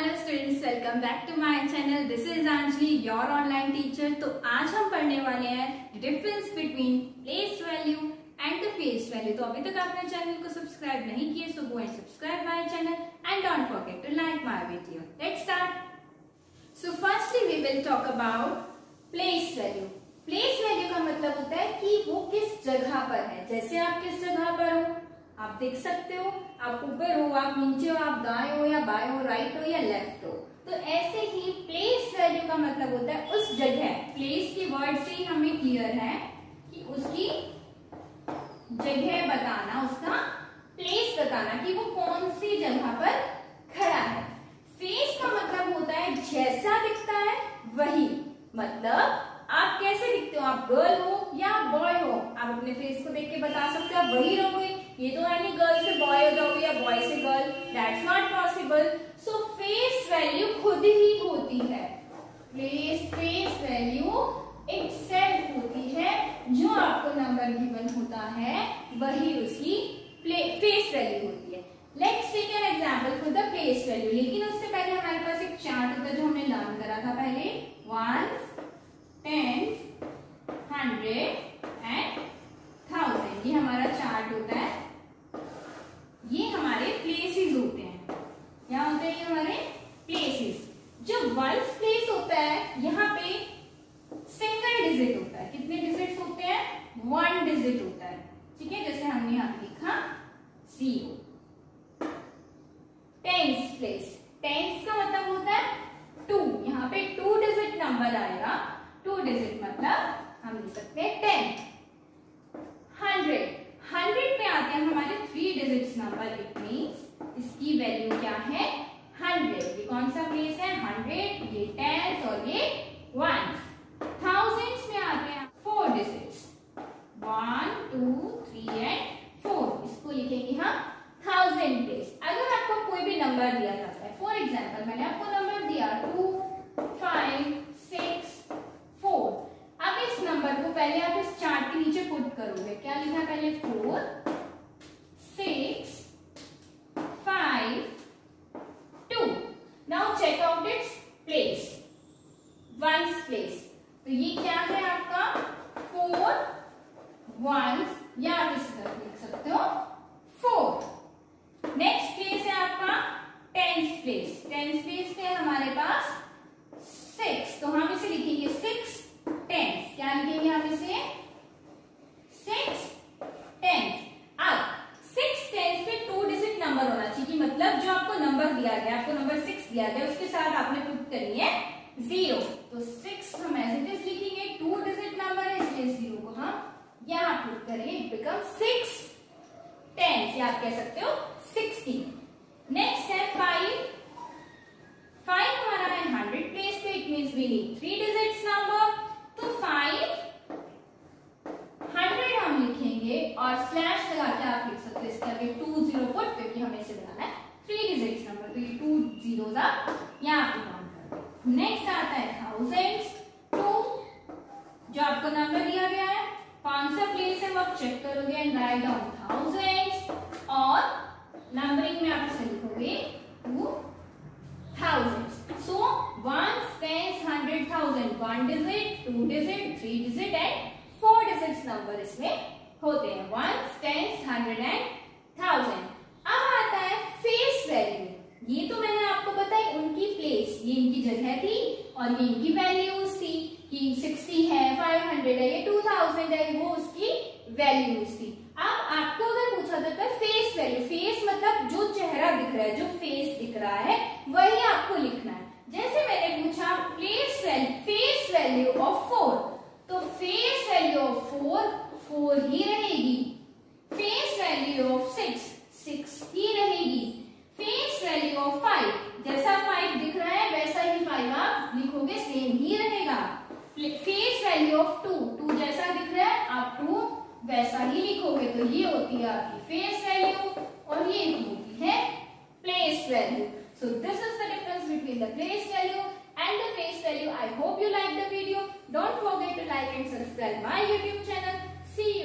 Hello students, welcome back to my channel. This is Anjali, your online teacher. तो आज हम पढ़ने वाले हैं difference between place value and the face value. तो अभी तक आपने चैनल को सब्सक्राइब नहीं किए, so go and subscribe my channel and don't forget to like my video. Let's start. So firstly we will talk about place value. Place value का मतलब होता है कि वो किस जगह पर है। जैसे आप किस जगह पर हो, आप देख सकते हो, आप ऊपर हो, आप नीचे हो, आप दाएं हो या बाएं हो, राइट हो या लेफ्ट हो। तो ऐसे ही प्लेस वैल्यू का मतलब होता है उस जगह। प्लेस की वर्ड से ही हमें क्लियर है कि उसकी जगह बताना, उसका प्लेस बताना कि वो कौन सी जगह पर खड़ा है। फेस का मतलब होता है जैसा दिखता है वही। मतलब आप कैसे दिखते हो, आप गर्ल हो या बॉय हो, आप अपने फेस को देख के बता सकते हो आप वही रहोगे। ये तो है नहीं गर्ल से बॉय हो जाओगे या बॉय से girl, that's not possible. So face value खुद ही होती है। फेस वैल्यू इटसेल्फ होती है। जो आपको नंबर गिवन होता है वही उसकी फेस वैल्यू होती है। Let's take an example for the place value. लेकिन उससे पहले हमारे पास एक चार्ट होता है जो हमने लर्न करा था पहले, 1s, 10s, 100 एंड 1000। ये हमारा चार्ट होता है। ये हमारे प्लेसेस होते हैं। क्या होते हैं ये हमारे प्लेसेस। जो वंस प्लेस होता है यहाँ पे सिंगल डिजिट होता है। कितने डिजिट्स होते हैं? 1 डिजिट होता है। ठीक है, जैसे हमने यहाँ लिखा 0। टेंस प्लेस, टेंस का मतलब होता है 2। यहाँ पे 2 डिजिट नंबर आएगा। 2 डिजिट मतलब हम लिख सकते हैं 10। 100 में आते हैं हमारे 3 डिजिट्स नंबर। इट मींस इसकी वैल्यू क्या है? 100। ये कौन सा प्लेस है? 100, ये टेंस और ये वंस। थाउजेंड्स में आते हैं 4 डिजिट्स, 1, 2, 3 एंड 4। इसको लिखेंगे हम 1000 प्लेस। अगर आपको कोई भी नंबर दिया जाता है, फॉर एग्जाम्पल मैंने आपको नंबर दिया 2, 5, 6, 4। अब इस नंबर को पहले आप इस चार्ट के नीचे पुट करोगे। क्या लिखा पहले? 4, 6, 5, 2। Now check out its place, ones place. तो ये क्या है आपका? 4 वंस, या आप इस तरह लिख सकते हो 4। नेक्स्ट प्लेस है आपका टेंस प्लेस। टेंस प्लेस में हमारे पास 6, तो हम इसे लिखेंगे 6 टेंस। क्या लिखेंगे हम इसे? 6 टेंस। अब 6 टेंस पे 2 डिजिट नंबर होना चाहिए। मतलब जो आपको नंबर दिया गया, आपको नंबर 6 दिया गया, उसके साथ आपने पुट करनी है 0। तो 6 हम एज इट इज लिखेंगे, 2 डिजिट नंबर है इसलिए 0 को हम यहाँ पुट करेंगे। इट बिकम 6 टेंस, या आप कह सकते हो 60। नेक्स्ट है 5। 5 हमारा है 100 प्लेस पे। It means we need 3 digits number. तो 5 100 हम लिखेंगे और स्लैश लगा के आप लिख सकते हैं इसके आगे 20 पुट, क्योंकि हमें इसे बनाना है 3 डिजिट्स नंबर। तो ये 2 जीरोस आप यहाँ पे काउंट कर दो। नेक्स्ट आता है थाउजेंड्स। 2 जो आपको नंबर दिया गया है, कौन सा प्लेस है वो आप चेक करोगे एंड राइट डाउन थाउजेंड्स, और नंबरिंग में आप इसे लिखोगे 2000। So 1, 10, 100, 1000, 1 digit, 2 digit, 3 digit and 4 digits number इसमें होते हैं। 1, 10, 100 एंड 1000। अब आता है फेस वैल्यू। ये तो मैंने आपको बताई उनकी प्लेस, ये इनकी जगह थी और ये इनकी वैल्यूज थी कि 60 है, 500 है, ये 2000 है, वो उसकी वैल्यूज थी। अब आपको अगर पूछा जाता है फेस वैल्यू, फेस मतलब जो चेहरा दिख रहा है, जो फेस दिख रहा है वही आपको लिखना है। जैसे मैंने पूछा फेस वैल्यू ऑफ 4, तो फेस वैल्यू ऑफ 4 ही रहेगी। फेस वैल्यू ऑफ 6 ही रहेगी। फेस वैल्यू ऑफ 5, जैसा 5 दिख रहा है वैसा ही 5 आप लिखोगे, सेम ही रहेगा। फेस वैल्यू ऑफ 2 जैसा दिख रहा है आप 2 वैसा ही लिखोगे। तो ये होती है आपकी फेस वैल्यू और ये होती है place value. So this is the difference between the place value and the face value. I hope you like the video. Don't forget to like and subscribe my YouTube channel. See you.